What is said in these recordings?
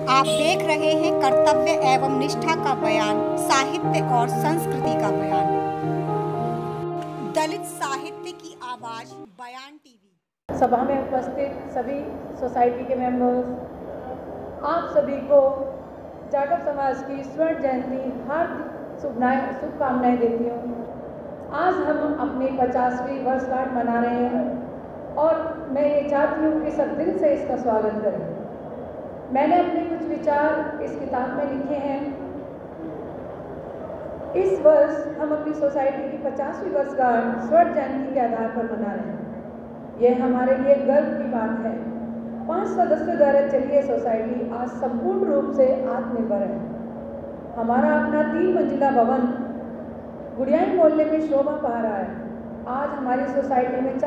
आप देख रहे हैं कर्तव्य एवं निष्ठा का बयान, साहित्य और संस्कृति का बयान। दलित साहित्य की आवाज, बयान टीवी। सभा में उपस्थित सभी सोसाइटी के मेंबर्स, आप सभी को जाटव समाज की स्वर्ण जयंती हार्दिक शुभकामनाएं देती हूँ। आज हम अपनी 50वीं वर्षगांठ मना रहे हैं और मैं ये चाहती हूँ कि सब दिल से इसका स्वागत करें। मैंने अपने कुछ विचार इस किताब में लिखे हैं। इस वर्ष हम अपनी सोसाइटी की 50वीं वर्षगांठ स्वर्ण जयंती के आधार पर मना रहे हैं। यह हमारे लिए गर्व की बात है। 5 सदस्यों द्वारा चली यह सोसाइटी आज संपूर्ण रूप से आत्मनिर्भर है। हमारा अपना 3 मंजिला भवन गुड़ियाई मोहल्ले में शोभा पा रहा है। आज हमारी सोसाइटी में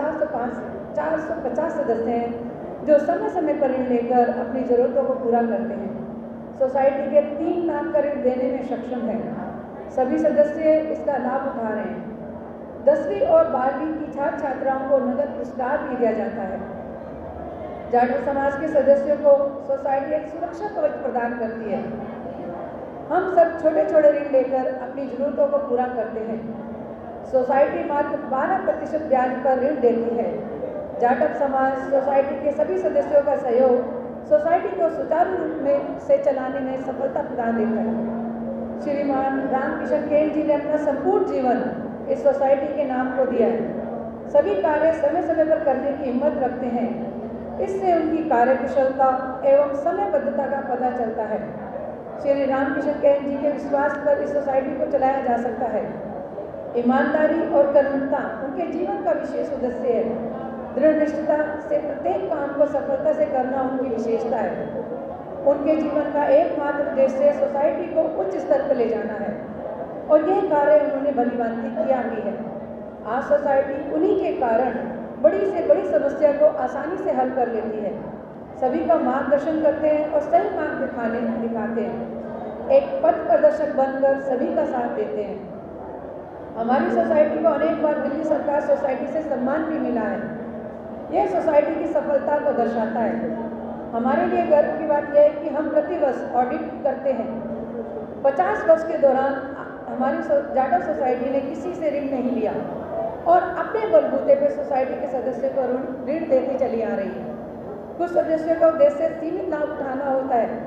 450 सदस्य हैं जो समय समय पर ऋण लेकर अपनी ज़रूरतों को पूरा करते हैं। सोसाइटी के 3 लाख का ऋण देने में सक्षम है। सभी सदस्य इसका लाभ उठा रहे हैं। 10वीं और 12वीं की छात्र छात्राओं को नगद पुरस्कार भी दिया जाता है। जाटव समाज के सदस्यों को सोसाइटी एक सुरक्षा कवच प्रदान करती है। हम सब छोटे छोटे ऋण लेकर अपनी ज़रूरतों को पूरा करते हैं। सोसाइटी मात्र 12% ब्याज पर ऋण देती है। जाटव समाज सोसाइटी के सभी सदस्यों का सहयोग सोसाइटी को सुचारू रूप से चलाने में सफलता प्रदान देता है। श्रीमान रामकिशन केन जी ने अपना संपूर्ण जीवन इस सोसाइटी के नाम को दिया है। सभी कार्य समय समय पर करने की हिम्मत रखते हैं। इससे उनकी कार्यकुशलता एवं समयबद्धता का पता चलता है। श्री रामकिशन केन जी के विश्वास पर इस सोसाइटी को चलाया जा सकता है। ईमानदारी और कर्मठता उनके जीवन का विशेष उद्देश्य है। दृढ़ निष्ठता से प्रत्येक काम को सफलता से करना उनकी विशेषता है। उनके जीवन का एकमात्र उद्देश्य सोसाइटी को उच्च स्तर पर ले जाना है और यह कार्य उन्होंने भलीभांति किया भी है। आज सोसाइटी उन्हीं के कारण बड़ी से बड़ी समस्या को आसानी से हल कर लेती है। सभी का मार्गदर्शन करते हैं और सही मार्ग दिखाते हैं। एक पथ प्रदर्शक बनकर सभी का साथ देते हैं। हमारी सोसाइटी को अनेक बार दिल्ली सरकार सोसाइटी से सम्मान भी मिला है। यह सोसाइटी की सफलता को दर्शाता है। हमारे लिए गर्व की बात यह है कि हम प्रतिवर्ष ऑडिट करते हैं। 50 वर्ष के दौरान हमारी जाटव सोसाइटी ने किसी से ऋण नहीं लिया और अपने बलबूते पर सोसाइटी के सदस्यों को ऋण देती चली आ रही है। कुछ सदस्यों का उद्देश्य सीमित लाभ उठाना होता है।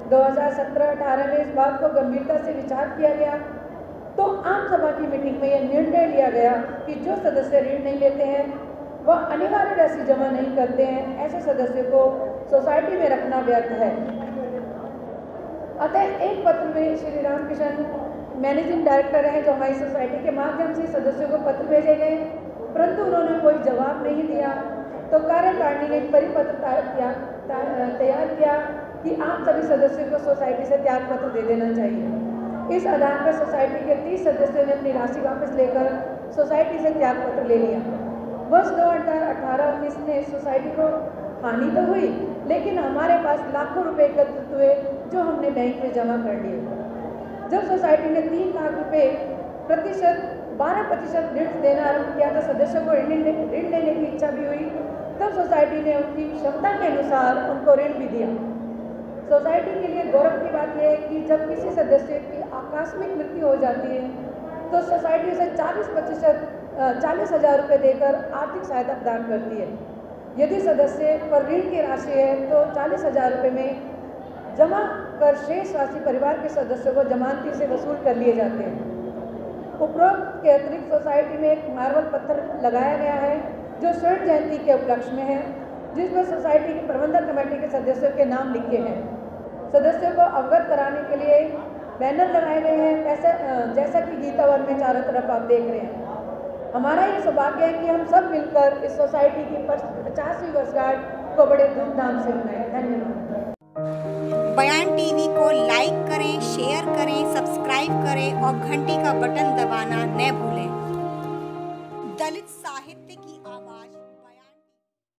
2017-18 में इस बात को गंभीरता से विचार किया गया तो आम सभा की मीटिंग में यह निर्णय लिया गया कि जो सदस्य ऋण नहीं लेते हैं वह अनिवार्य राशि जमा नहीं करते हैं, ऐसे सदस्यों को सोसाइटी में रखना व्यर्थ है। अतः एक पत्र में श्री रामकिशन मैनेजिंग डायरेक्टर हैं जो हमारी सोसाइटी के माध्यम से सदस्यों को पत्र भेजे गए, परंतु उन्होंने कोई जवाब नहीं दिया। तो कार्यकारिणी ने एक परिपत्र तैयार किया कि आप सभी सदस्यों को सोसाइटी से त्याग पत्र दे देना चाहिए। इस आधार पर सोसाइटी के 30 सदस्यों ने अपनी राशि वापस लेकर सोसाइटी से त्याग पत्र ले लिया। वर्ष 2018-19 में सोसाइटी को हानि तो हुई, लेकिन हमारे पास लाखों रुपए एकत्रित हुए जो हमने बैंक में जमा कर लिए। जब सोसाइटी ने 3 लाख रुपए 12% ऋण देना आरंभ किया तो सदस्यों को ऋण लेने की इच्छा भी हुई। तब सोसाइटी ने उनकी क्षमता के अनुसार उनको ऋण भी दिया। सोसाइटी के लिए गौरव की बात यह है कि जब किसी सदस्य की आकस्मिक मृत्यु हो जाती है तो सोसाइटी उसे 40,000 रुपये देकर आर्थिक सहायता प्रदान करती है। यदि सदस्य पर ऋण की राशि है तो 40,000 रुपये में जमा कर शेष राशि परिवार के सदस्यों को जमानती से वसूल कर लिए जाते हैं। उपरोक्त के अतिरिक्त सोसाइटी में एक मार्बल पत्थर लगाया गया है जो स्वर्ण जयंती के उपलक्ष्य में है, जिसमें सोसाइटी की प्रबंधक कमेटी के सदस्यों के नाम लिखे हैं। सदस्यों को अवगत कराने के लिए बैनर लगाए गए हैं, जैसा कि गीता वन में चारों तरफ आप देख रहे हैं। हमारा ये सौभाग्य है कि हम सब मिलकर इस सोसाइटी की 50वीं वर्षगांठ को बड़े धूमधाम से मनाएं। धन्यवाद। बयान टीवी को लाइक करें, शेयर करें, सब्सक्राइब करें और घंटी का बटन दबाना न भूलें।